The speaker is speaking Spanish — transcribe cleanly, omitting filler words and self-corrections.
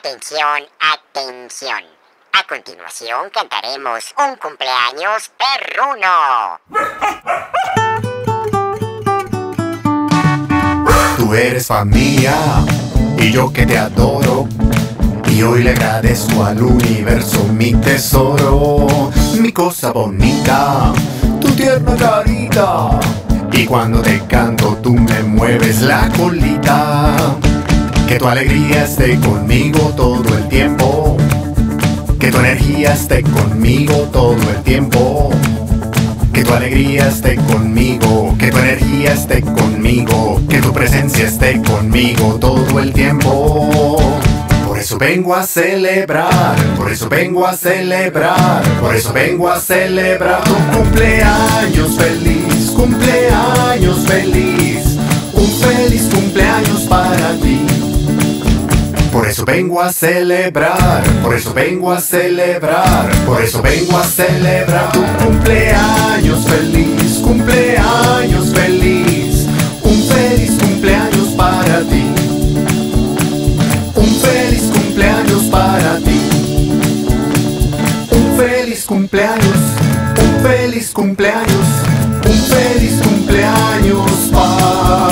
Atención, atención. A continuación cantaremos un cumpleaños perruno. Tú eres familia y yo que te adoro, y hoy le agradezco al universo mi tesoro, mi cosa bonita, tu tierna carita. Y cuando te canto tú me mueves la colita. Que tu alegría esté conmigo todo el tiempo, que tu energía esté conmigo todo el tiempo, que tu alegría esté conmigo, que tu energía esté conmigo, que tu presencia esté conmigo todo el tiempo. Por eso vengo a celebrar, por eso vengo a celebrar, por eso vengo a celebrar tu cumpleaños feliz, cumpleaños feliz, un feliz cumpleaños para ti. Por eso vengo a celebrar, por eso vengo a celebrar, por eso vengo a celebrar tu cumpleaños feliz, cumpleaños feliz, un feliz cumpleaños para ti, un feliz cumpleaños para ti, un feliz cumpleaños, un feliz cumpleaños, un feliz cumpleaños para ti.